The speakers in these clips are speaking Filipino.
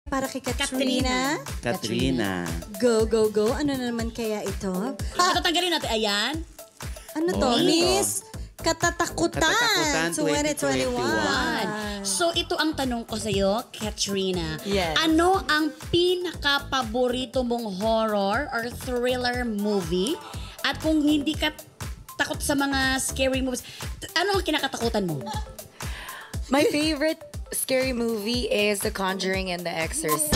para kay Katrina. Katrina. Go, go, go. Ano na naman kaya ito? Tatanggalin natin, ayan. Ano to? ano to? Miss Katatakutan Katatakutan 2021. So, ito ang tanong ko sa'yo, Katrina. Yes. Ano ang pinaka-paborito mong horror or thriller movie? At kung hindi ka takot sa mga scary movies, ano ang kinakatakutan mo? My favorite scary movie is The Conjuring and The Exorcist.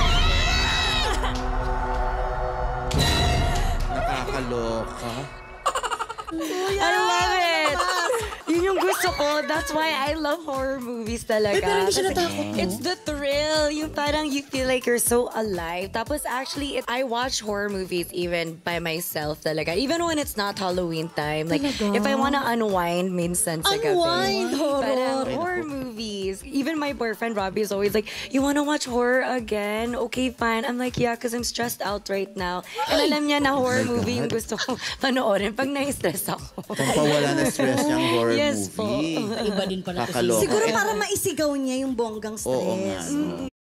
Nakakaloka. I love it! Yun yung gusto ko. That's why I love horror movies talaga. Pero hindi siya Kasi natakot, no? it's the thrill. Yung parang you feel like you're so alive. Tapos actually, I watch horror movies even by myself talaga. Even when it's not Halloween time. Like, Talaga? if I wanna unwind minsan sa gabi. Unwind, horror. Parang horror movies. Even my boyfriend, Robbie, is always like, you wanna watch horror again? Okay, fine. I'm like, yeah, because I'm stressed out right now. And alam niya na horror movie yung gusto ko panoorin pag na-stress ako. Pampawala na stress niyang horror Yes po. movie. Iba din pala to Kakaloka. Siguro para maisigaw niya yung bonggang stress. Oo nga. No?